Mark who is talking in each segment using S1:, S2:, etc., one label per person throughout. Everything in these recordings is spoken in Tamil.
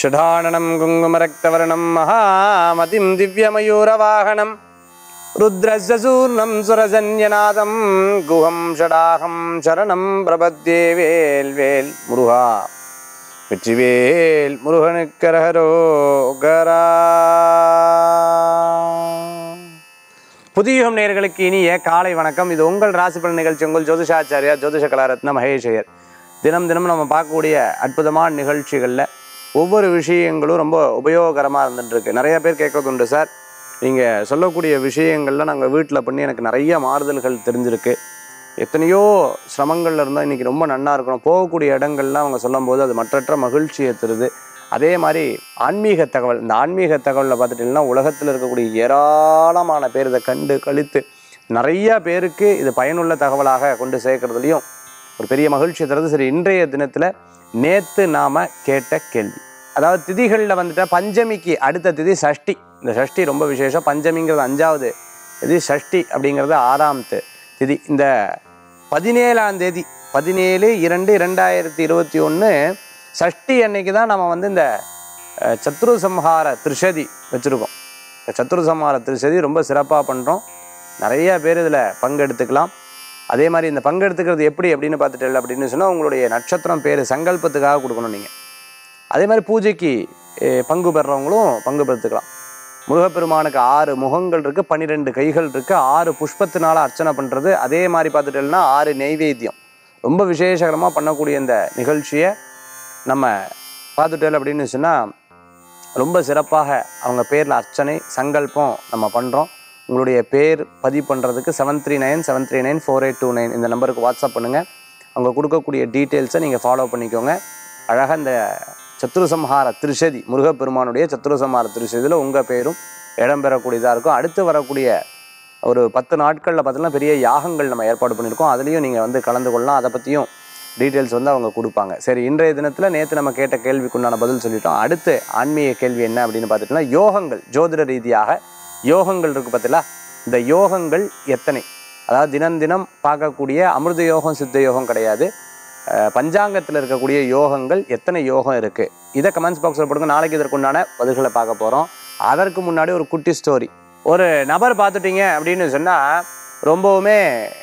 S1: ஷடானனம் குங்குமரக்தவர்ணம் மகாமதிம் திவ்யமயூரவாகனம் ருத்ரசூர்ணம் சுரசன்யநாதம் குஹம் ஷடாகம் சரணம் பிரபத்யே வேல் வேல் முருகா வெற்றிவேல் முருகனுக்கரகரோகரா. புதியுகம் நேயர்களுக்கு இனிய காலை வணக்கம். இது உங்கள் ராசி பலன் நிகழ்ச்சி. உங்கள் ஜோதிஷாச்சாரியா ஜோதிஷ கலாரத்ன மகேஷ் ஐயர். தினம் நம்ம பார்க்கக்கூடிய அற்புதமான நிகழ்ச்சிகளில் ஒவ்வொரு விஷயங்களும் ரொம்ப உபயோகரமாக இருந்துட்டுருக்கு. நிறைய பேர் கேட்கறது உண்டு, சார் நீங்கள் சொல்லக்கூடிய விஷயங்கள்லாம் நாங்கள் வீட்டில் பண்ணி எனக்கு நிறைய மாறுதல்கள் தெரிஞ்சிருக்கு, எத்தனையோ சிரமங்கள்ல இருந்தால் இன்றைக்கி ரொம்ப நன்னா இருக்கணும், போகக்கூடிய இடங்கள்லாம் அவங்க சொல்லும்போது அது மற்றற்ற மகிழ்ச்சியை தருது. அதே மாதிரி ஆன்மீக தகவல், இந்த ஆன்மீக தகவலில் பார்த்துட்டிங்கன்னா உலகத்தில் இருக்கக்கூடிய ஏராளமான பேர் இதை கண்டு கழித்து நிறைய பேருக்கு இது பயனுள்ள தகவலாக கொண்டு சேர்க்கறதுலையும் ஒரு பெரிய மகிழ்ச்சியை தருது. சரி, இன்றைய தினத்தில் நேற்று நாம் கேட்ட கேள்வி, அதாவது திதிகளில் வந்துட்டு பஞ்சமிக்கு அடுத்த திதி சஷ்டி. இந்த சஷ்டி ரொம்ப விசேஷம். பஞ்சமிங்கிறது 5வது திதி, சஷ்டி அப்படிங்கிறது 6ஆம் திதி. இந்த 17ஆம் தேதி 17/2/2021 சஷ்டி அன்னைக்கு தான் நம்ம வந்து இந்த சத்ருசம்ஹார திரிசதி வச்சுருக்கோம். இந்த சத்ருசம்ஹார திரிசதி ரொம்ப சிறப்பாக பண்ணுறோம். நிறைய பேர் இதில் பங்கெடுத்துக்கலாம். அதே மாதிரி இந்த பங்கெடுத்துக்கிறது எப்படி அப்படின்னு பார்த்துட்டு அப்படின்னு சொன்னால் உங்களுடைய நட்சத்திரம் பேர் சங்கல்பத்துக்காக கொடுக்கணும் நீங்கள். அதே மாதிரி பூஜைக்கு பங்கு பெறுறவங்களும் பங்கு பெற்றுக்கலாம். முருகப்பெருமானுக்கு 6 முகங்கள் இருக்குது, 12 கைகள் இருக்குது, 6 புஷ்பத்தினால அர்ச்சனை பண்ணுறது. அதே மாதிரி பார்த்துட்டோம்னா 6 நெய்வேத்தியம். ரொம்ப விசேஷகரமாக பண்ணக்கூடிய இந்த நிகழ்ச்சியை நம்ம பார்த்துட்டோம் அப்படின்னு சொன்னால் ரொம்ப சிறப்பாக அவங்க பேரில் அர்ச்சனை சங்கல்பம் நம்ம பண்ணுறோம். உங்களுடைய பேர் பதிவு பண்ணுறதுக்கு 7397394829 இந்த நம்பருக்கு வாட்ஸ்அப் பண்ணுங்கள். அவங்க கொடுக்கக்கூடிய டீட்டெயில்ஸை நீங்கள் ஃபாலோ பண்ணிக்கோங்க. அழகாக இந்த சத்ருசம்ஹார திரிசதி, முருகப்பெருமானுடைய சத்ருசம்ஹார திரிசதியில் உங்கள் பேரும் இடம்பெறக்கூடியதாக இருக்கும். அடுத்து வரக்கூடிய ஒரு 10 நாட்களில் பார்த்தீங்கன்னா பெரிய யாகங்கள் நம்ம ஏற்பாடு பண்ணியிருக்கோம். அதுலேயும் நீங்கள் வந்து கலந்து கொள்ளலாம். அதை பற்றியும் டீட்டெயில்ஸ் வந்து அவங்க கொடுப்பாங்க. சரி, இன்றைய தினத்தில் நேற்று நம்ம கேட்ட கேள்விக்குண்டான பதில் சொல்லிட்டோம். அடுத்து ஆன்மீக கேள்வி என்ன அப்படின்னு பார்த்துட்டோம்னா யோகங்கள், ஜோதிட ரீதியாக யோகங்கள் இருக்குது பார்த்தீங்களா, இந்த யோகங்கள் எத்தனை, அதாவது தினம் பார்க்கக்கூடிய அமிர்த யோகம் சித்த யோகம் கிடையாது, பஞ்சாங்கத்தில் இருக்கக்கூடிய யோகங்கள் எத்தனை யோகம் இருக்குது, இதை கமெண்ட்ஸ் பாக்ஸில் போடுங்க. நாளைக்கு இதற்குண்டான பதில்களை பார்க்க போகிறோம். அதற்கு முன்னாடி ஒரு குட்டி ஸ்டோரி. ஒரு நபர் பார்த்துட்டிங்க அப்படின்னு சொன்னால் ரொம்பவுமே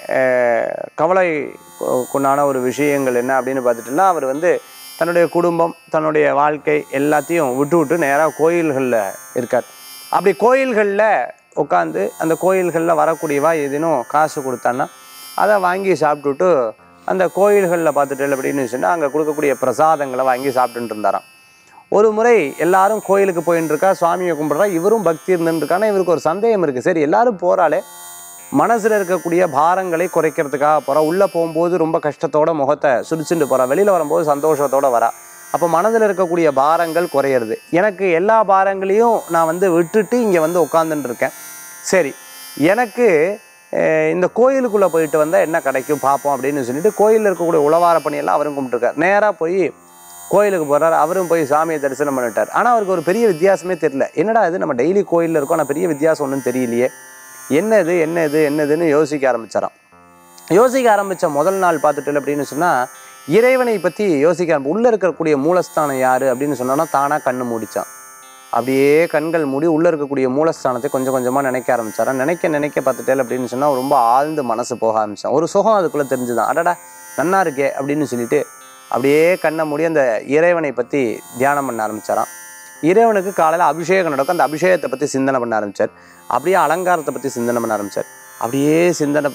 S1: கவலைக்குண்டான ஒரு விஷயங்கள் என்ன அப்படின்னு பார்த்துட்டோம்னா, அவர் வந்து தன்னுடைய குடும்பம் தன்னுடைய வாழ்க்கை எல்லாத்தையும் விட்டு நேராக கோயில்களில் இருக்கார். அப்படி கோயில்களில் உட்காந்து அந்த கோயில்களில் வரக்கூடியவா ஏதேனும் காசு கொடுத்தான்னா அதை வாங்கி சாப்பிட்டுட்டு அந்த கோயில்களில் பார்த்துட்டு அப்படின்னு சொன்னால் அங்கே கொடுக்கக்கூடிய பிரசாதங்களை வாங்கி சாப்பிட்டுட்டு இருந்தாராம். ஒரு முறை எல்லாரும் கோயிலுக்கு போயின்னு இருக்கா, சுவாமியை கும்பிட்றா, இவரும் பக்தி இருந்துருக்கானா இவருக்கு ஒரு சந்தேகம் இருக்குது. சரி, எல்லாரும் போகிறாலே மனசில் இருக்கக்கூடிய பாரங்களை குறைக்கிறதுக்காக போகிறா. உள்ளே போகும்போது ரொம்ப கஷ்டத்தோட முகத்தை சுடிச்சுட்டு போகிறா, வெளியில் வரும்போது சந்தோஷத்தோடு வரா. அப்போ மனதில் இருக்கக்கூடிய பாரங்கள் குறையிறது. எனக்கு எல்லா பாரங்களையும் நான் வந்து விட்டுட்டு இங்கே வந்து உட்காந்துட்டு இருக்கேன். சரி, எனக்கு இந்த கோயிலுக்குள்ளே போயிட்டு வந்தால் என்ன கிடைக்கும் பார்ப்போம் அப்படின்னு சொல்லிட்டு கோயிலில் இருக்கக்கூடிய உழவார பணியெல்லாம் அவரும் கும்பிட்டுருக்கார். நேராக போய் கோயிலுக்கு போகிறார். அவரும் போய் சாமியை தரிசனம் பண்ணிட்டார். ஆனால் அவருக்கு ஒரு பெரிய வித்தியாசமே தெரியல. என்னடா இது, நம்ம டெய்லி கோயிலில் இருக்கோம், ஆனால் பெரிய வித்தியாசம் ஒன்றும் தெரியலையே, என்னதுன்னு யோசிக்க ஆரம்பிச்சாராம். யோசிக்க ஆரம்பித்த முதல் நாள் பார்த்துட்டு அப்படின்னு சொன்னால் இறைவனை பற்றி யோசிக்க உள்ளே இருக்கக்கூடிய மூலஸ்தானம் யார் அப்படின்னு சொன்னோன்னா தானாக கண்ணு மூடிச்சான். அப்படியே கண்கள் மூடி உள்ளே இருக்கக்கூடிய மூலஸ்தானத்தை கொஞ்சம் கொஞ்சமாக நினைக்க ஆரம்பிச்சாரான். நினைக்க பார்த்துட்டேன் அப்படின்னு சொன்னால் ரொம்ப ஆழ்ந்து மனசு போக ஆரம்பித்தான். ஒரு சுகம் அதுக்குள்ளே தெரிஞ்சுதான், அடடா நன்னா இருக்கே அப்படின்னு சொல்லிட்டு அப்படியே கண்ணை மூடி அந்த இறைவனை பற்றி தியானம் பண்ண ஆரம்பித்தாராம். இறைவனுக்கு காலையில் அபிஷேகம் நடக்கும். அந்த அபிஷேகத்தை பற்றி சிந்தனை பண்ண ஆரம்பித்தார். அப்படியே அலங்காரத்தை பற்றி சிந்தனை பண்ண ஆரம்பித்தார். அப்படியே சிந்தனை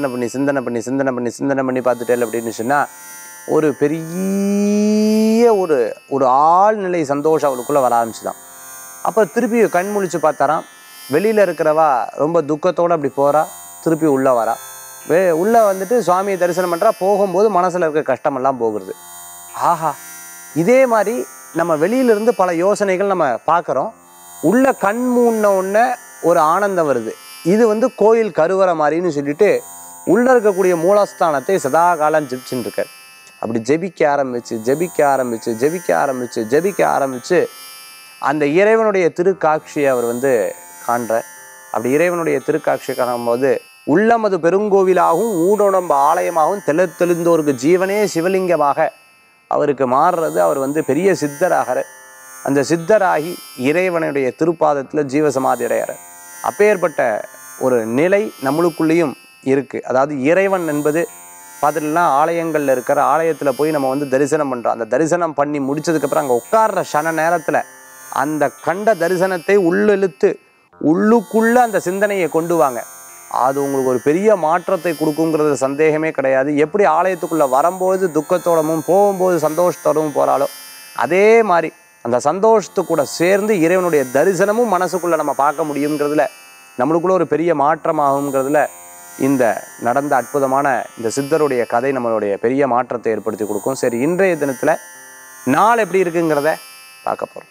S1: பண்ணி பார்த்துட்டேன் அப்படின்னு சொன்னால் ஒரு பெரிய ஒரு ஆழ்நிலை சந்தோஷம் அவளுக்குள்ளே வர ஆரம்பிச்சுதான். அப்போ திருப்பி கண் முழிச்சு பார்த்தாராம். வெளியில் இருக்கிறவா ரொம்ப துக்கத்தோடு அப்படி போகிறா, திருப்பி உள்ளே வரா. உள்ளே வந்துட்டு சுவாமியை தரிசனம் பண்ணுறா. போகும்போது மனசில் இருக்க கஷ்டமெல்லாம் போகிறது. ஆஹா, இதே மாதிரி நம்ம வெளியிலிருந்து பல யோசனைகள் நம்ம பார்க்குறோம், உள்ள கண் மூடின உடனே ஒரு ஆனந்தம் வருது. இது வந்து கோயில் கருவறை மாதிரின்னு சொல்லிட்டு உள்ளே இருக்கக்கூடிய மூலஸ்தானத்தை சதா காலம் ஜெபிச்சுட்டு இருக்கார். அப்படி ஜெபிக்க ஆரம்பிச்சு அந்த இறைவனுடைய திருக்காட்சியை அவர் வந்து காண்றார். அப்படி இறைவனுடைய திருக்காட்சியை காணும்போது உள்ளமது பெருங்கோவிலாகவும் ஊடொடம்பு ஆலயமாகவும் தெளிந்தோருக்கு ஜீவனே சிவலிங்கமாக அவருக்கு மாறுறது. அவர் வந்து பெரிய சித்தராகிறார். அந்த சித்தராகி இறைவனுடைய திருப்பாதத்தில் ஜீவசமாதி அடைகிறார். அப்பேற்பட்ட ஒரு நிலை நம்மளுக்குள்ளேயும் இருக்குது. அதாவது இறைவன் என்பது பார்த்துட்டுலாம் ஆலயங்களில் இருக்கிற ஆலயத்தில் போய் நம்ம வந்து தரிசனம் பண்ணுறோம். அந்த தரிசனம் பண்ணி முடிச்சதுக்கப்புறம் அங்கே உட்கார்ற க்ஷண நேரத்தில் அந்த கண்ட தரிசனத்தை உள்ளெழுத்து உள்ளுக்குள்ளே அந்த சிந்தனையை கொண்டு வாங்க. அது உங்களுக்கு ஒரு பெரிய மாற்றத்தை கொடுக்குங்கிறது சந்தேகமே கிடையாது. எப்படி ஆலயத்துக்குள்ளே வரும்போது துக்கத்தோடமும் போகும்போது சந்தோஷத்தோடவும் போகிறாலோ அதே மாதிரி அந்த சந்தோஷத்து கூட சேர்ந்து இறைவனுடைய தரிசனமும் மனசுக்குள்ளே நம்ம பார்க்க முடியுங்கிறதுல நம்மளுக்குள்ள ஒரு பெரிய மாற்றமாகுங்கிறதுல இந்த நடந்த அற்புதமான இந்த சித்தருடைய கதை நம்மளுடைய பெரிய மாற்றத்தை ஏற்படுத்தி கொடுக்கும். சரி, இன்றைய தினத்தில் நாள் எப்படி இருக்குங்கிறத பார்க்க போகிறோம்.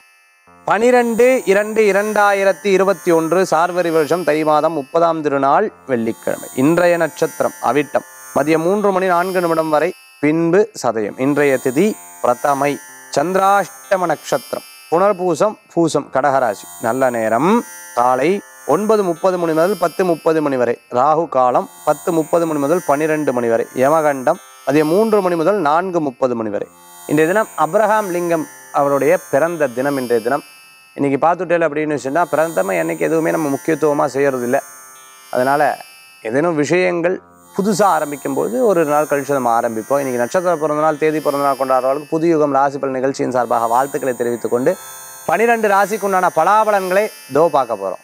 S1: 12/2/2021 சார்வரி வருஷம் தை மாதம் 30ஆம் திருநாள் வெள்ளிக்கிழமை. இன்றைய நட்சத்திரம் அவிட்டம், மதியம் 3:04 வரை, பின்பு சதயம். இன்றைய திதி பிரதமை. சந்திராஷ்டம நட்சத்திரம் புனர்பூசம் பூசம் கடகராசி. நல்ல நேரம் காலை 9:30 முதல் 10:30 வரை. ராகு காலம் 10:30 முதல் 12 வரை. யமகண்டம் மதியம் 3 முதல் 4:30 வரை. இன்றைய தினம் அப்ரஹாம் லிங்கம் அவருடைய பிறந்த தினம். இன்றைய தினம் இன்றைக்கி பார்த்துட்டேன் அப்படின்னு சொன்னால் பிரதம என்னைக்கு எதுவுமே நம்ம முக்கியத்துவமாக செய்கிறதில்ல. அதனால் ஏதேனும் விஷயங்கள் புதுசாக ஆரம்பிக்கும்போது ஒரு நாள் கழிச்சு நம்ம ஆரம்பிப்போம். இன்றைக்கி நட்சத்திர பிறந்தநாள் தேதி பிறந்தநாள் கொண்டாடுறவர்களுக்கு புதுயுகம் ராசிபலன் நிகழ்ச்சியின் சார்பாக வாழ்த்துக்களை தெரிவித்துக் கொண்டு 12 ராசிக்கு உண்டான பலாபலன்களை பார்க்க போகிறோம்.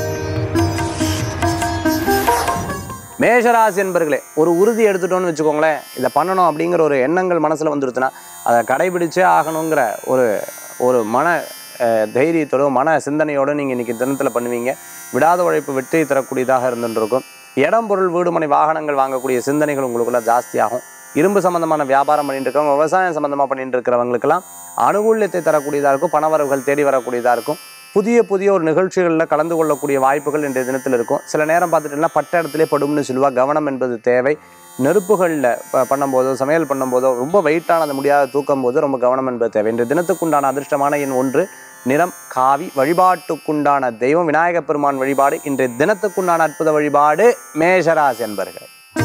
S1: மேஷராசி என்பர்களே, ஒரு உறுதி எடுத்துட்டோன்னு வச்சுக்கோங்களேன், இதை பண்ணணும் அப்படிங்கிற ஒரு எண்ணங்கள் மனசில் வந்துடுச்சுன்னா அதை கடைபிடிச்சே ஆகணுங்கிற ஒரு மன தைரியத்தோட மன சிந்தனையோடு நீங்கள் இன்றைக்கி தினத்தில் பண்ணுவீங்க. விடாத உழைப்பு வெற்றி தரக்கூடியதாக இருந்துருக்கும். இடம் பொருள் வீடு மனை வாகனங்கள் வாங்கக்கூடிய சிந்தனைகள் உங்களுக்குள்ள ஜாஸ்தியாகும். இரும்பு சம்மந்தமான வியாபாரம் பண்ணிட்டு இருக்கவங்க, விவசாயம் சம்மந்தமாக பண்ணிட்டு இருக்கிறவங்களுக்கெல்லாம் அனுகூல்யத்தை தரக்கூடியதாக இருக்கும். பணவரவுகள் தேடி வரக்கூடியதாக இருக்கும். புதிய ஒரு நிகழ்ச்சிகளில் கலந்து கொள்ளக்கூடிய வாய்ப்புகள் இன்றைய தினத்தில் இருக்கும். சில நேரம் பார்த்துட்டீங்கன்னா பட்ட இடத்துல படும்னு சொல்லுவாள். கவனம் என்பது தேவை. நெருப்புகளில் பண்ணும்போதோ சமையல் பண்ணும்போதோ ரொம்ப வெயிட்டானது முடியாத தூக்கும் போது ரொம்ப கவனம் என்பது தேவை. இன்றைய தினத்துக்குண்டான அதிர்ஷ்டமான எண் 1, நிறம் காவி. வழிபாட்டுக்குண்டான தெய்வம் விநாயகப் பெருமான் வழிபாடு. இன்றைய தினத்துக்குண்டான அற்புத வழிபாடு மேஷராசி என்பர்களே.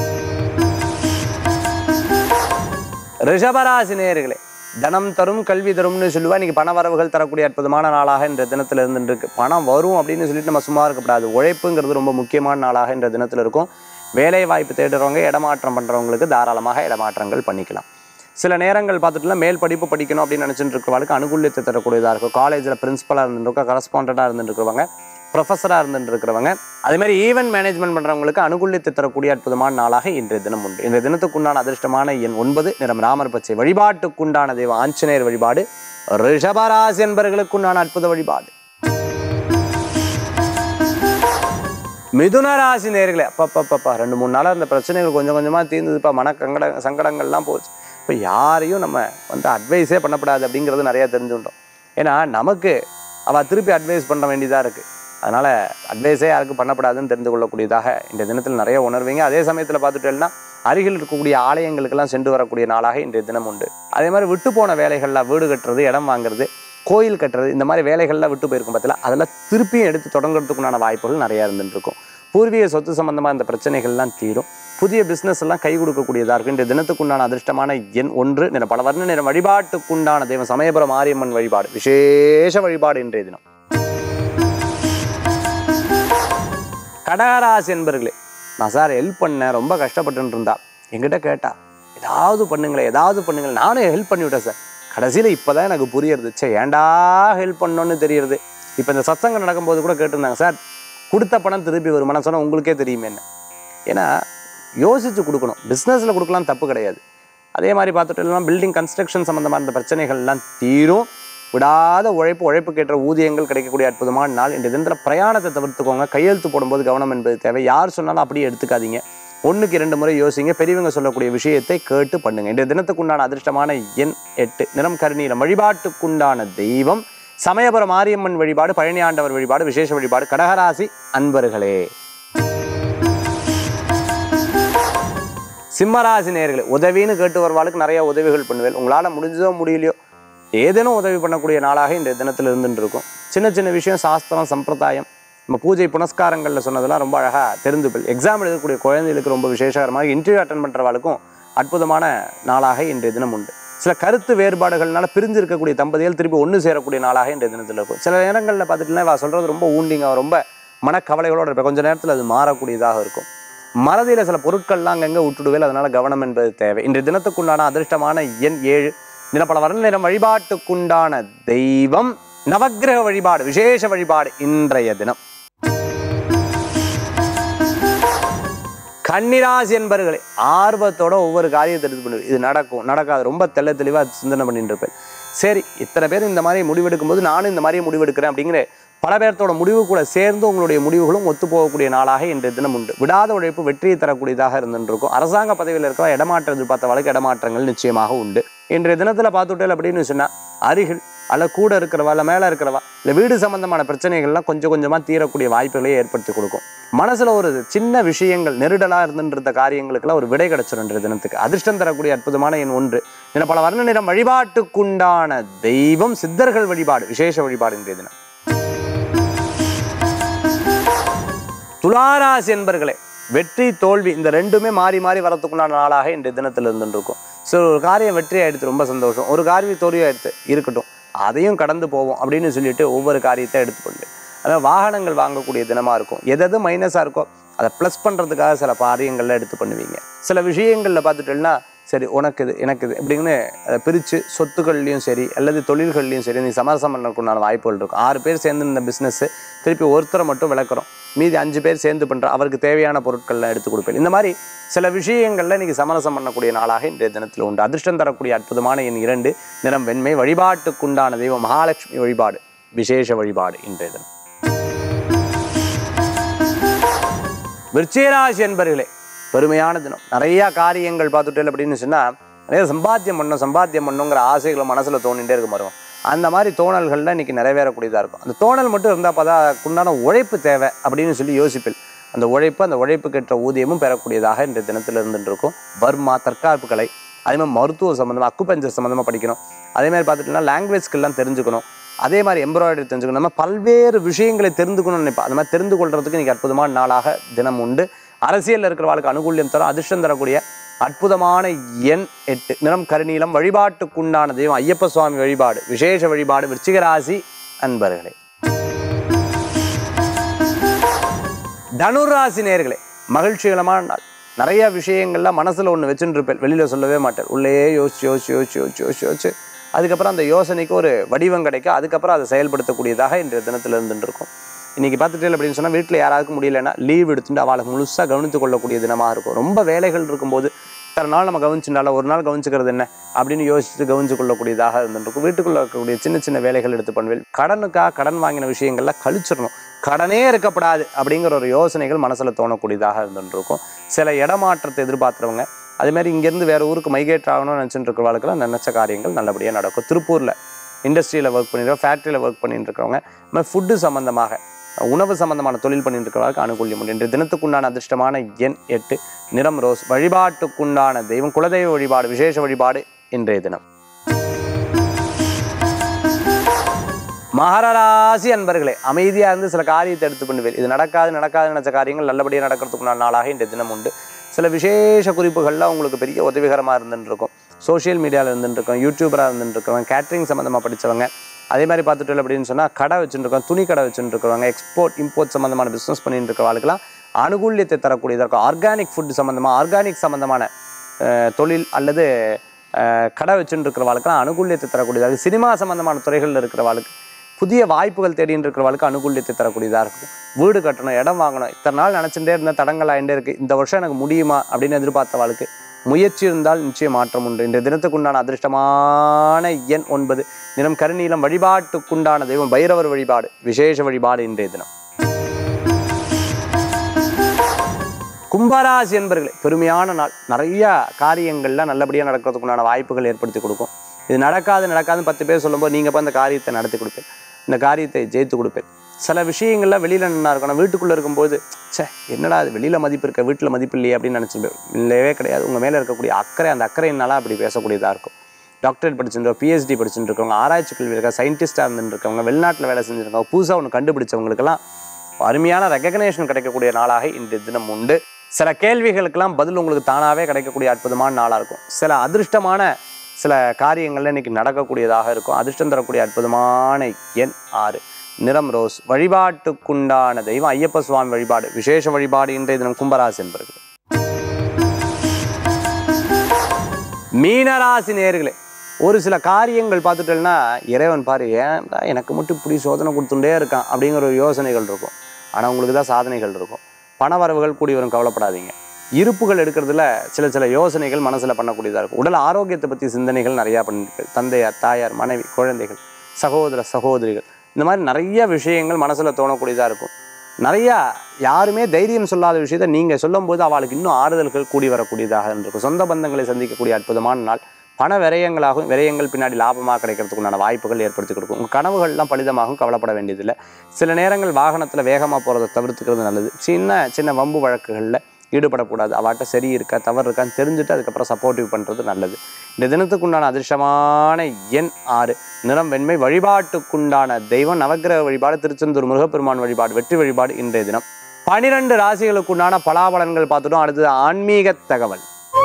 S1: ரிஷபராசி நேயர்களே, தனம் தரும் கல்வி தரும்னு சொல்லுவா. இன்றைக்கி பண வரவுகள் தரக்கூடிய அற்புதமான நாளாக இன்றைய தினத்தில் இருந்துருக்கு. பணம் வரும் அப்படின்னு சொல்லிட்டு நம்ம சும்மா இருக்கக்கூடாது. உழைப்புங்கிறது ரொம்ப முக்கியமான நாளாக இன்றைய தினத்தில் இருக்கும். வேலை வாய்ப்பு தேடுறவங்க, இடமாற்றம் பண்ணுறவங்களுக்கு தாராளமாக இடமாற்றங்கள் பண்ணிக்கலாம். சில நேரங்கள் பார்த்துட்டுலாம் மேல் படிப்பு படிக்கணும் அப்படின்னு நினச்சிட்டு இருக்கிறவங்களுக்கு அனுகூல்யத்தை தரக்கூடியதாக இருக்கும். காலேஜில் பிரின்ஸிபலாக இருந்துருக்கோம், கரஸ்பாண்டாக இருந்துருக்கிறவங்க, ப்ரொஃபஸராக இருந்துருக்கிறவங்க, அதேமாதிரி ஈவென்ட் மேனேஜ்மெண்ட் பண்ணுறவங்களுக்கு அனுகூல்யத்தை தரக்கூடிய அற்புதமான நாளாக இன்றைய தினம் உண்டு. இன்றைய தினத்துக்குண்டான அதிர்ஷ்டமான எண் 9, நிறம் ராமர் பச்சை. வழிபாட்டுக்குண்டான தெய்வம் ஆஞ்சநேயர் வழிபாடு. ரிஷபராசி என்பவர்களுக்குண்டான அற்புத வழிபாடு. மிதுன ராசி நேயர்களே, அப்பப்பப்பா 2-3 நாளாக அந்த பிரச்சனைகள் கொஞ்சம் கொஞ்சமாக தீர்ந்ததுப்பா. சங்கடங்கள்லாம் போச்சு. இப்போ யாரையும் நம்ம அட்வைஸே பண்ணப்படாது அப்படிங்கிறது நிறையா தெரிஞ்சுட்டோம். ஏன்னா நமக்கு அவள் திருப்பி அட்வைஸ் பண்ண வேண்டியதாக இருக்குது. அதனால் அட்வைஸே யாருக்கும் பண்ணப்படாதுன்னு தெரிந்து கொள்ளக்கூடியதாக இன்றைய தினத்தில் நிறைய உணர்வீங்க. அதே சமயத்தில் பார்த்துட்டேன்னா அருகில் இருக்கக்கூடிய ஆலயங்களுக்கெல்லாம் சென்று வரக்கூடிய நாளாக இன்றைய தினம் உண்டு. அதே மாதிரி விட்டு போன வேலைகளில் வீடு கட்டுறது, இடம் வாங்குறது, கோயில் கட்டுறது, இந்த மாதிரி வேலைகள்லாம் விட்டு போயிருக்கும் பார்த்தீங்களா, அதெல்லாம் திருப்பியும் எடுத்து தொடங்குறதுக்குண்டான வாய்ப்புகள் நிறையா இருந்துருக்கும். பூர்வீக சொத்து சம்பந்தமாக இந்த பிரச்சனைகள்லாம் தீரும். புதிய பிஸ்னஸ் எல்லாம் கை கொடுக்கக்கூடியதாக இருக்கும். இன்றைய தினத்துக்குண்டான அதிர்ஷ்டமான எண் 1, நிற பல வர்ண நிற. வழிபாட்டுக்குண்டான தெய்வம் சமயபுரம் மாரியம்மன் வழிபாடு. விசேஷ வழிபாடு இன்றைய தினம். கடகராசி என்பர்களே, நான் சார் ஹெல்ப் பண்ணேன், ரொம்ப கஷ்டப்பட்டு இருந்தா, என்கிட்ட கேட்டா ஏதாவது பண்ணுங்களேன், நானும் ஹெல்ப் பண்ணிவிட்டேன் சார். கடைசியில் இப்போ தான் எனக்கு புரியுறது, ஏன்டா ஹெல்ப் பண்ணோன்னு தெரியுறது. இப்போ இந்த சத்சங்கம் நடக்கும்போது கூட கேட்டிருந்தாங்க, சார் கொடுத்த பணம் திருப்பி வருமா? நான் சொன்னால் உங்களுக்கே தெரியுமே என்ன. ஏன்னா யோசித்து கொடுக்கணும். பிஸ்னஸில் கொடுக்கலாம், தப்பு கிடையாது. அதே மாதிரி பார்த்துட்டு பில்டிங் கன்ஸ்ட்ரக்ஷன் சம்மந்தமான இந்த பிரச்சனைகள்லாம் தீரும். விடாத உழைப்புக்கேற்ற ஊதியங்கள் கிடைக்கக்கூடிய அற்புதமான நாள். இன்றைய தினத்தில் பிரயாணத்தை தவிர்த்துக்கோங்க. கையெழுத்து போடும்போது கவனம் என்பது தேவை. யார் சொன்னாலும் அப்படியே எடுத்துக்காதீங்க. 1க்கு 2 முறை யோசிங்க. பெரியவங்க சொல்லக்கூடிய விஷயத்தை கேட்டு பண்ணுங்க. இன்றைய தினத்துக்குண்டான அதிர்ஷ்டமான எண் 8, நிறம் கருநீலம். வழிபாட்டுக்குண்டான தெய்வம் சமயபுரம் மாரியம்மன் வழிபாடு. பழனி ஆண்டவர் வழிபாடு. விசேஷ வழிபாடு. கடகராசி அன்பர்களே. சிம்மராசி நேயர்களே, உதவின்னு கேட்டு வருவாளுக்கு நிறைய உதவிகள் பண்ணுவேன். உங்களால் முடிஞ்சதோ முடியலையோ ஏதேனும் உதவி பண்ணக்கூடிய நாளாக இன்றைய தினத்தில் இருந்துட்டு இருக்கும். சின்ன விஷயம், சாஸ்திரம், சம்பிரதாயம், நம்ம பூஜை புனஸ்காரங்களில் சொன்னதெல்லாம் ரொம்ப அழகாக தெரிந்துப்பல். எக்ஸாம் எழுதக்கூடிய குழந்தைகளுக்கு ரொம்ப விசேஷகரமாக, இன்டர்வியூ அட்டன் பண்ணுறவாளுக்கும் அற்புதமான நாளாக இன்றைய தினம் உண்டு. சில கருத்து வேறுபாடுகள்னால பிரிஞ்சு இருக்கக்கூடிய தம்பதிகள் திருப்பி ஒன்று சேரக்கூடிய நாளாக இன்றைய தினத்தில் இருக்கும். சில நேரங்களில் பார்த்துட்டுனா சொல்கிறது ரொம்ப ஊண்டிங்க, ரொம்ப மனக்கவலைகளோடு இருப்பேன். கொஞ்சம் நேரத்தில் அது மாறக்கூடியதாக இருக்கும். மறதியில் சில பொருட்கள்லாம் அங்கங்கே விட்டுடுவேல், அதனால் கவனம் என்பது தேவை. இன்றைய தினத்துக்குண்டான அதிர்ஷ்டமான எண் 7, நிறப்பல வர்ண நிறம், வழிபாட்டுக்குண்டான தெய்வம் நவக்கிரக வழிபாடு, விசேஷ வழிபாடு இன்றைய தினம். கன்னிராசி என்பவர்களே, ஆர்வத்தோட ஒவ்வொரு காரியத்தை எடுத்து பண்ணுவேன். இது நடக்கும் நடக்காது ரொம்ப தெளிவாக சிந்தனை பண்ணிட்டு இருப்பேன். சரி, இத்தனை பேர் இந்த மாதிரி முடிவெடுக்கும் போது நானும் இந்த மாதிரி முடிவெடுக்கிறேன் அப்படிங்கிற பல பேர்த்தோட முடிவு கூட சேர்ந்து உங்களுடைய முடிவுகளும் ஒத்து போகக்கூடிய நாளாக இன்றைய தினம் உண்டு. விடாத உழைப்பு வெற்றியை தரக்கூடியதாக இருந்துருக்கும். அரசாங்க பதவியில் இருக்கிற இடமாற்றம் எதிர்பார்த்த வழக்கு இடமாற்றங்கள் நிச்சயமாக உண்டு. இன்றைய தினத்தில் பார்த்துட்டேன் அப்படின்னு சொன்னால் அருகில் அல்ல கூட இருக்கிறவா இல்லை மேலே இருக்கிறவா இல்லை வீடு சம்பந்தமான பிரச்சனைகள்லாம் கொஞ்சம் கொஞ்சமாக தீரக்கூடிய வாய்ப்புகளை ஏற்படுத்தி கொடுக்கும். மனசில் ஒரு சின்ன விஷயங்கள் நெருடலாக இருந்துன்ற காரியங்களுக்கெல்லாம் ஒரு விடை கிடைச்சிடும். இன்றைய தினத்துக்கு அதிர்ஷ்டம் தரக்கூடிய அற்புதமான எண் 1, பல வர்ண நிறம், வழிபாட்டுக்குண்டான தெய்வம் சித்தர்கள் வழிபாடு, விசேஷ வழிபாடு இன்றைய தினம். துளாராசி என்பர்களே, வெற்றி தோல்வி இந்த ரெண்டுமே மாறி மாறி வரத்துக்குண்டான நாளாக இன்றைய தினத்தில் இருந்துருக்கும். ஸோ ஒரு காரியம் வெற்றி ஆகிடுத்து, ரொம்ப சந்தோஷம். ஒரு காரியம் தோல்வி ஆகிடுத்து, இருக்கட்டும் அதையும் கடந்து போவோம் அப்படின்னு சொல்லிட்டு ஒவ்வொரு காரியத்தை எடுத்துக்கொண்டு, அதாவது வாகனங்கள் வாங்கக்கூடிய தினமாக இருக்கும். எது மைனஸாக இருக்கோ அதை ப்ளஸ் பண்ணுறதுக்காக சில காரியங்கள்லாம் எடுத்து பண்ணுவீங்க. சில விஷயங்களில் பார்த்துட்டோம்னா சரி உனக்கு இது எனக்கு இது இப்படின்னு அதை பிரித்து சொத்துக்கள்லையும் சரி அல்லது தொழில்கள்லையும் சரி நீ சமரசம் பண்ணக்குண்டான வாய்ப்புகள் இருக்கும். 6 பேர் சேர்ந்து இந்த பிஸ்னஸ்ஸு திருப்பி ஒருத்தரை மட்டும் விளக்குறோம், மீதி 5 பேர் சேர்ந்து பண்ணுற அவருக்கு தேவையான பொருட்கள்லாம் எடுத்து கொடுப்பேன். இந்த மாதிரி சில விஷயங்களில் இன்றைக்கி சமரசம் பண்ணக்கூடிய நாளாக இன்றைய தினத்தில் உண்டு. அதிர்ஷ்டம் தரக்கூடிய அற்புதமான எண் 2, நிறம் வெண்மை, வழிபாட்டுக்குண்டான தெய்வம் மகாலட்சுமி வழிபாடு, விசேஷ வழிபாடு இன்றைய தினம். விருச்சிகராசி என்பர்களே, பெருமையான தினம். நிறையா காரியங்கள் பார்த்துட்டேன் அப்படின்னு சொன்னால் நிறைய சம்பாத்தியம் பண்ணுங்கிற ஆசைகளை மனசில் தோணிகிட்டே இருக்கும் வரும். அந்த மாதிரி தோணல்கள்லாம் இன்றைக்கி நிறைவேறக்கூடியதாக இருக்கும். அந்த தோணல் மட்டும் இருந்தால் பார்த்தா அதுக்குண்டான உழைப்பு தேவை அப்படின்னு சொல்லி யோசிப்பில் அந்த உழைப்புக்கேற்ற ஊதியமும் பெறக்கூடியதாக இன்றைய தினத்தில் இருந்துருக்கும். வர்மா, தற்காப்பு கலை, அதேமாதிரி மருத்துவ சம்மந்தமாக அக்குபஞ்சர் சம்மந்தமாக படிக்கணும். அதேமாதிரி பார்த்துட்டோம்னா லாங்குவேஜ் ஸ்கில்லாம் தெரிஞ்சுக்கணும். அதே மாதிரி எம்ப்ராய்டரி தெரிஞ்சுக்கணும். நம்ம பல்வேறு விஷயங்களை தெரிந்துக்கணும்னு நினைப்போம். அந்த மாதிரி தெரிந்து கொள்றதுக்கு இன்றைக்கி அற்புதமான நாளாக தினம் உண்டு. அரசியலில் இருக்கிறவர்களுக்கு அனுகூல்யம் தரும். அதிர்ஷ்டம் தரக்கூடிய அற்புதமான எண் 8, நிறம் கருநீலம், வழிபாட்டுக்குண்டான தெய்வம் ஐயப்ப சுவாமி வழிபாடு, விசேஷ வழிபாடு விருச்சிகராசி அன்பர்களே. தனுராசி நேயர்களே, மகிழ்ச்சிகரமான நாள். நிறைய விஷயங்கள்லாம் மனசில் ஒன்று வச்சுட்டு இருப்பேன், வெளியில் சொல்லவே மாட்டேன். உள்ளேயே யோசிச்சு அதுக்கப்புறம் அந்த யோசனைக்கு ஒரு வடிவம் கிடைக்கும். அதுக்கப்புறம் அதை செயல்படுத்தக்கூடியதாக இன்றைய தினத்தில் இருந்துட்டு இருக்கும். இன்றைக்கி பார்த்துட்டே அப்படின்னு சொன்னால் வீட்டில் யாராவது முடியலைன்னா லீவ் எடுத்துட்டு அவளை முழுசாக கவனித்து கொள்ளக்கூடிய தினமாக இருக்கும். ரொம்ப வேலைகள் இருக்கும்போது இத்தனை நாள் நம்ம கவனிச்சுட்டால ஒரு நாள் கவனிச்சுக்கிறது என்ன அப்படின்னு யோசிச்சுட்டு கவனிச்சு கொள்ளக்கூடியதாக இருந்துருக்கும். வீட்டுக்குள்ளே இருக்கக்கூடிய சின்ன சின்ன வேலைகள் எடுத்து பண்ணுவேன். கடன் வாங்கின விஷயங்கள்லாம் கழிச்சிடணும், கடனே இருக்கப்படாது அப்படிங்கிற ஒரு யோசனைகள் மனசில் தோணக்கூடியதாக இருந்துருக்கும். சில இடமாற்றத்தை எதிர்பார்க்குறவங்க, அதேமாதிரி இங்கேருந்து வேறு ஊருக்கு மைக்ரேட் ஆகணும்னு நினச்சிட்டு இருக்கிறவங்களுக்குலாம் நினச்ச காரியங்கள் நல்லபடியாக நடக்கும். திருப்பூரில் இண்டஸ்ட்ரியில் ஒர்க் பண்ணிடுறோம், ஃபேக்ட்ரியில் ஒர்க் பண்ணிட்டு இருக்கிறவங்க, இந்த மாதிரி ஃபுட்டு சம்மந்தமாக உணவு சம்பந்தமான தொழில் பண்ணிட்டு இருக்கிறவர்களுக்கு அனுகூல்யம் உண்டு. இன்றைய தினத்துக்குண்டான அதிர்ஷ்டமான எண் 8, நிறம் ரோஸ், வழிபாட்டுக்குண்டான தெய்வம் குலதெய்வ வழிபாடு, விசேஷ வழிபாடு இன்றைய தினம். மகர ராசி அன்பர்களே, அமைதியாக இருந்து சில காரியத்தை எடுத்து பண்ணுவேன். இது நடக்காது நினச்ச காரியங்கள் நல்லபடியாக நடக்கிறதுக்குண்டான நாளாக இன்றைய தினம் உண்டு. சில விசேஷ குறிப்புகள்லாம் உங்களுக்கு பெரிய உதவிகரமாக இருந்துருக்கும். சோஷியல் மீடியாவில் இருந்துருக்கோம், யூடியூபராக இருந்துருக்கவங்க, கேட்ரிங் சம்மந்தமாக படித்தவங்க, அதே மாதிரி பார்த்துட்டு அப்படின்னு சொன்னால் கடை வச்சுருக்கோம், துணி கடை வச்சுருக்கிறவங்க, எக்ஸ்போர்ட் இம்போர்ட் சம்மந்தமான பிஸ்னஸ் பண்ணிட்டு இருக்கிறவங்களுக்குலாம் அனுகூல்யத்தை தரக்கூடியதாக இருக்கும். ஆர்கானிக் ஃபுட் சம்மந்தமாக ஆர்கானிக் சம்மந்தமான தொழில் அல்லது கடை வச்சுட்டு இருக்கிறவங்களுக்குலாம் அனுகூல்யத்தை தரக்கூடியதாக இருக்கும். சினிமா சம்மந்தமான துறைகளில் இருக்கிறவங்களுக்கு புதிய வாய்ப்புகள் தேடின்னு இருக்கிறவங்களுக்கு அனுகூல்யத்தை தரக்கூடியதாக இருக்கும். வீடு கட்டணும், இடம் வாங்கணும், இத்தனை நாள் நினச்சிட்டே இருந்தால் தடங்கள் ஆகிட்டே இருக்குது, இந்த வருஷம் எனக்கு முடியுமா அப்படின்னு எதிர்பார்த்தவளுக்கு முயற்சி இருந்தால் நிச்சயம் மாற்றம் உண்டு. இன்றைய தினத்துக்குண்டான அதிர்ஷ்டமான எண் 9, நிறம் கருநீலம், வழிபாட்டுக்குண்டான தெய்வம் பைரவர் வழிபாடு, விசேஷ வழிபாடு இன்றைய தினம். கும்பராசி என்பர்களே, பெருமையான நாள். நிறைய காரியங்கள்லாம் நல்லபடியாக நடக்கிறதுக்குண்டான வாய்ப்புகள் ஏற்படுத்தி கொடுக்கும். இது நடக்காதுன்னு 10 பேர் சொல்லும்போது நீங்கள் அந்த காரியத்தை நடத்தி கொடுப்பேன், இந்த காரியத்தை ஜெயித்து கொடுப்பேன். சில விஷயங்கள்லாம் வெளியில் நல்லா இருக்கணும், வீட்டுக்குள்ளே இருக்கும்போது என்னடா அது வெளியில் மதிப்பு இருக்க வீட்டில் மதிப்பு இல்லையே அப்படின்னு நினச்சிருப்பேன். இல்லவே கிடையாது. உங்கள் மேலே இருக்கக்கூடிய அக்கறை, அந்த அக்கறையினால அப்படி பேசக்கூடியதாக இருக்கும். டாக்டரேட் படிச்சுருக்கோம், பிஹெச்டி படிச்சுட்டு இருக்கவங்க, ஆராய்ச்சி கல்வி இருக்க சயின்டிஸ்டாக இருந்துருக்கவங்க, வெளிநாட்டில் வேலை செஞ்சுருக்கவங்க, புதுசாக ஒன்று கண்டுபிடிச்சவங்களுக்கெல்லாம் அருமையான ரெகக்னேஷன் கிடைக்கக்கூடிய நாளாக இன்றைய தினம் உண்டு. சில கேள்விகளுக்கெல்லாம் பதில் உங்களுக்கு தானாகவே கிடைக்கக்கூடிய அற்புதமான நாளாக இருக்கும். சில அதிர்ஷ்டமான சில காரியங்கள்ல இன்னைக்கு நடக்கக்கூடியதாக இருக்கும். அதிர்ஷ்டம் தரக்கூடிய அற்புதமான எண் 6, நிறம் ரோஸ். வழிபாட்டுக்குண்டான தெய்வம் ஐயப்ப சுவாமி வழிபாடு, விசேஷ வழிபாடு. இன்றைய தினம் கும்பராசி என்பவர்களே. மீனராசி நேயர்களே, ஒரு சில காரியங்கள் பார்த்துட்டேன்னா இறைவன் பாரு ஏன் எனக்கு மட்டும் இப்படி சோதனை கொடுத்துட்டே இருக்கான் அப்படிங்கிற ஒரு யோசனைகள் இருக்கும். ஆனால் உங்களுக்கு தான் சாதனைகள் இருக்கும். பண வரவுகள் கூடி வரும், கவலைப்படாதீங்க. இருப்புகள் எடுக்கிறதுல சில சில யோசனைகள் மனசில் பண்ணக்கூடியதாக இருக்கும். உடல் ஆரோக்கியத்தை பற்றி சிந்தனைகள் நிறையா பண்ணிருக்கு. தந்தையார், தாயார், மனைவி, குழந்தைகள், சகோதர சகோதரிகள், இந்த மாதிரி நிறைய விஷயங்கள் மனசில் தோணக்கூடியதாக இருக்கும். நிறையா யாருமே தைரியம் சொல்லாத விஷயத்தை நீங்கள் சொல்லும்போது அவளுக்கு இன்னும் ஆறுதல்கள் கூடி வரக்கூடியதாக இருக்கும். சொந்த பந்தங்களை சந்திக்கக்கூடிய அற்புதமான நாள். பண விரயங்களாகும், விரயங்கள் பின்னாடி லாபமாக கிடைக்கிறதுக்குண்டான வாய்ப்புகள் ஏற்படுத்தி கொடுக்கும். உங்கள் கனவுகள்லாம் பலிதமாகவும், கவலைப்பட வேண்டியதில்லை. சில நேரங்கள் வாகனத்தில் வேகமாக போகிறத தவிர்த்துக்கிறது நல்லது. சின்ன சின்ன வம்பு வழக்குகளில் ஈடுபடக்கூடாது. அவாட்ட சரி இருக்கா தவறு இருக்கான்னு தெரிஞ்சுட்டு அதுக்கப்புறம் சப்போர்ட்டிவ் பண்ணுறது நல்லது. இந்த தினத்துக்குண்டான அதிர்ஷ்டமான எண் 6, நிறம் வெண்மை. வழிபாட்டுக்குண்டான தெய்வம் நவக்கிரக வழிபாடு, திருச்செந்தூர் முருகப்பெருமான் வழிபாடு, வெற்றி வழிபாடு. இன்றைய தினம் 12 ராசிகளுக்குண்டான பலாபலன்கள் பார்த்துட்டோம். அடுத்தது ஆன்மீக தகவல்.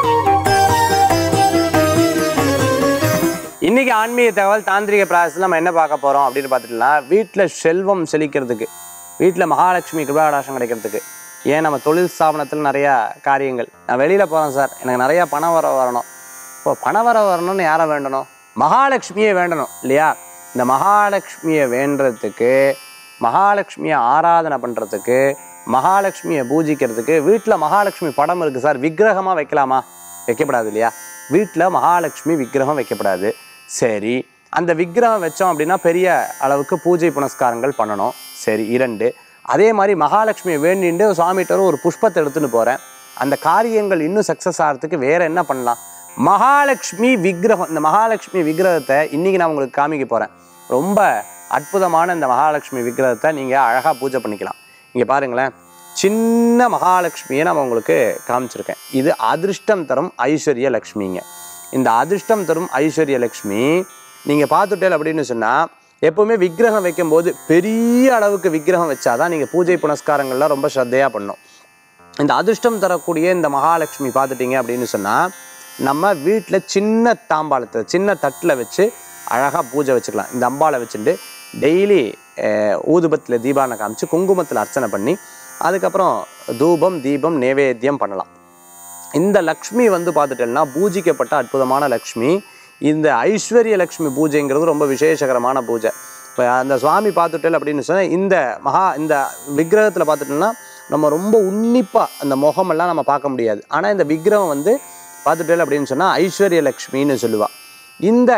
S1: இன்னைக்கு ஆன்மீக தகவல் தாந்திரிக பிராயசத்தில் நம்ம என்ன பார்க்க போகிறோம் அப்படின்னு பார்த்துட்டோம்னா, வீட்டில் செல்வம் செழிக்கிறதுக்கு, வீட்டில் மகாலட்சுமி கிருபாகடாசம் கிடைக்கிறதுக்கு, ஏன் நம்ம தொழில் ஸ்தாபனத்தில் நிறையா காரியங்கள், நான் வெளியில் போகிறேன் சார் எனக்கு நிறையா பணம் வரணும். இப்போ பணம் வரணும்னு யாரை வேண்டணும்? மகாலட்சுமியை வேண்டணும் இல்லையா? இந்த மகாலட்சுமியை வேண்டுறதுக்கு, மகாலட்சுமியை ஆராதனை பண்ணுறதுக்கு, மகாலட்சுமியை பூஜிக்கிறதுக்கு வீட்டில் மகாலட்சுமி படம் இருக்குது சார், விக்கிரகமாக வைக்கலாமா? வைக்கப்படாது இல்லையா? வீட்டில் மகாலட்சுமி விக்கிரகம் வைக்கப்படாது. சரி, அந்த விக்கிரகம் வச்சோம் அப்படின்னா பெரிய அளவுக்கு பூஜை புனஸ்காரங்கள் பண்ணணும். சரி, 2. அதே மாதிரி மகாலட்சுமியை வேண்டிட்டு சுவாமிகிட்ட ஒரு புஷ்பத்தை எடுத்துன்னு போகிறேன், அந்த காரியங்கள் இன்னும் சக்ஸஸ் ஆகிறதுக்கு வேறு என்ன பண்ணலாம்? மகாலட்சுமி விக்கிரகம். இந்த மகாலட்சுமி விக்கிரகத்தை இன்றைக்கி நான் உங்களுக்கு காமிக்க போகிறேன். ரொம்ப அற்புதமான இந்த மகாலட்சுமி விக்கிரகத்தை நீங்கள் அழகாக பூஜை பண்ணிக்கலாம். இங்கே பாருங்களேன், சின்ன மகாலட்சுமியை நான் உங்களுக்கு காமிச்சிருக்கேன். இது அதிர்ஷ்டம் தரும் ஐஸ்வர்ய லக்ஷ்மிங்க. இந்த அதிர்ஷ்டம் தரும் ஐஸ்வர்ய லக்ஷ்மி நீங்கள் பார்த்துட்டேல் அப்படின்னு சொன்னால், எப்போவுமே விக்கிரகம் வைக்கும்போது பெரிய அளவுக்கு விக்கிரகம் வச்சாதான் நீங்கள் பூஜை புனஸ்காரங்கள்லாம் ரொம்ப ஸ்ரத்தையாக பண்ணணும். இந்த அதிர்ஷ்டம் தரக்கூடிய இந்த மகாலட்சுமி பார்த்துட்டிங்க அப்படின்னு சொன்னால், நம்ம வீட்டில் சின்ன தாம்பாளத்தை சின்ன தட்டில் வச்சு அழகாக பூஜை வச்சுக்கலாம். இந்த அம்பாளை வச்சுட்டு டெய்லி ஊதுபத்தில் தீபானை காமிச்சு குங்குமத்தில் அர்ச்சனை பண்ணி அதுக்கப்புறம் தூபம் தீபம் நைவேத்தியம் பண்ணலாம். இந்த லக்ஷ்மி வந்து பார்த்துட்டேன்னா பூஜிக்கப்பட்ட அற்புதமான லக்ஷ்மி. இந்த ஐஸ்வர்ய லக்ஷ்மி பூஜைங்கிறது ரொம்ப விசேஷகரமான பூஜை. இப்போ அந்த சுவாமி பார்த்துட்டேல் அப்படின்னு சொன்னால், இந்த விக்கிரகத்தில் பார்த்துட்டோம்னா நம்ம ரொம்ப உன்னிப்பாக அந்த முகமெல்லாம் நம்ம பார்க்க முடியாது. ஆனால் இந்த விக்கிரகம் வந்து பார்த்துட்டேல் அப்படின்னு சொன்னால் ஐஸ்வர்ய லக்ஷ்மின்னு சொல்லுவாள். இந்த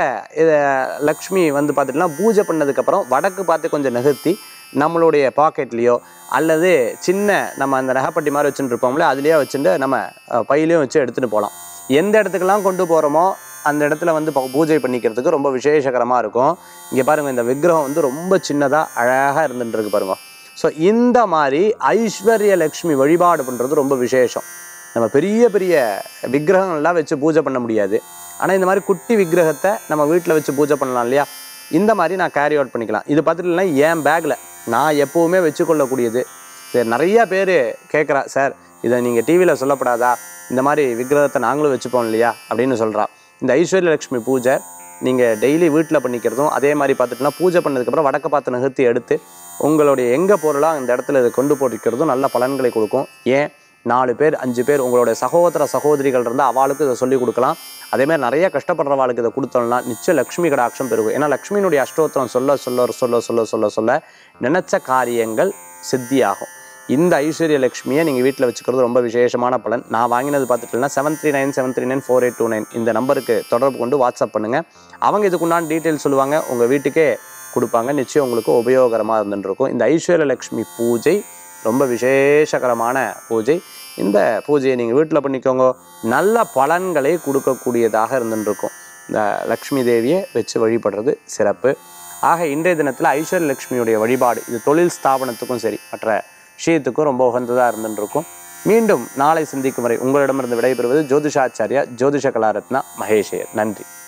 S1: லக்ஷ்மி வந்து பார்த்துட்டோம்னா பூஜை பண்ணதுக்கப்புறம் வடக்கு பார்த்து கொஞ்சம் நகர்த்தி நம்மளுடைய பாக்கெட்லேயோ அல்லது சின்ன நம்ம அந்த நகைப்பட்டி மாதிரி வச்சுட்டு இருப்போம்ல, அதுலேயே வச்சுட்டு நம்ம பையிலையும் வச்சு எடுத்துகிட்டு போகலாம். எந்த இடத்துக்கெல்லாம் கொண்டு போகிறோமோ அந்த இடத்துல வந்து பூஜை பண்ணிக்கிறதுக்கு ரொம்ப விசேஷகரமாக இருக்கும். இங்கே பாருங்கள், இந்த விக்கிரகம் வந்து ரொம்ப சின்னதாக அழகாக இருந்துட்டுருக்கு பாருங்கள். ஸோ இந்த மாதிரி ஐஸ்வர்ய லக்ஷ்மி வழிபாடு பண்ணுறது ரொம்ப விசேஷம். நம்ம பெரிய பெரிய விக்கிரகங்கள்லாம் வச்சு பூஜை பண்ண முடியாது. ஆனால் இந்த மாதிரி குட்டி விக்கிரகத்தை நம்ம வீட்டில் வச்சு பூஜை பண்ணலாம் இல்லையா? இந்த மாதிரி நான் கேரி அவுட் பண்ணிக்கலாம். இது பார்த்துட்டுனா என் பேக்கில் நான் எப்போவுமே வச்சுக்கொள்ளக்கூடியது. சரி, நிறையா பேர் கேட்குறா, சார் இதை நீங்கள் டிவியில் சொல்லப்படாதா, இந்த மாதிரி விக்கிரகத்தை நாங்களும் வச்சுப்போம் இல்லையா அப்படின்னு சொல்கிறா. இந்த ஐஸ்வர்ய லக்ஷ்மி பூஜை நீங்கள் டெய்லி வீட்டில் பண்ணிக்கிறதும், அதே மாதிரி பார்த்துட்டுனா பூஜை பண்ணதுக்கப்புறம் வடக்க பார்த்து நகர்த்தி எடுத்து உங்களுடைய எங்கே பொருளாக இந்த இடத்துல இதை கொண்டு போட்டிருக்கிறதும் நல்ல பலன்களை கொடுக்கும். ஏன் 4 பேர் 5 பேர் உங்களுடைய சகோதர சகோதரிகள் இருந்தால் அவளுக்கு இதை சொல்லிக் கொடுக்கலாம். அதேமாதிரி நிறைய கஷ்டப்படுறவாளுக்கு இதை கொடுத்தோம்னா நிச்சயம் லக்ஷ்மி கடாட்சம் பெருகும். ஏன்னா லக்ஷ்மியினுடைய அஷ்டோத்திரம் சொல்ல சொல்ல சொல்ல சொல்ல சொல்ல சொல்ல நினைச்ச காரியங்கள் சித்தியாகும். இந்த ஐஸ்வர்ய லக்ஷ்மியை நீங்கள் வீட்டில் வச்சுக்கிறது ரொம்ப விசேஷமான பலன். நான் வாங்கினது பார்த்துட்டீங்கன்னா 7397394829 இந்த நம்பருக்கு தொடர்பு கொண்டு வாட்ஸ்அப் பண்ணுங்கள். அவங்க இதுக்குண்டான டீட்டெயில்ஸ் சொல்லுவாங்க, உங்கள் வீட்டுக்கே கொடுப்பாங்க. நிச்சயம் உங்களுக்கு உபயோகரமாக இருந்துருக்கும். இந்த ஐஸ்வர்ய லக்ஷ்மி பூஜை ரொம்ப விசேஷகரமான பூஜை. இந்த பூஜையை நீங்கள் வீட்டில் பண்ணிக்கோங்க, நல்ல பலன்களை கொடுக்கக்கூடியதாக இருந்துருக்கும். இந்த லக்ஷ்மி தேவியை வச்சு வழிபடுறது சிறப்பு. ஆக இன்றைய தினத்தில் ஐஸ்வர்ய லக்ஷ்மியுடைய வழிபாடு இது தொழில் ஸ்தாபனத்துக்கும் சரி மற்ற விஷயத்துக்கும் ரொம்ப உகந்ததாக இருந்துருக்கும். மீண்டும் நாளை சந்திக்கும் வரை உங்களிடமிருந்து விடைபெறுவது ஜோதிஷாச்சாரியா ஜோதிஷ கலாரத்னா மகேஷையர். நன்றி.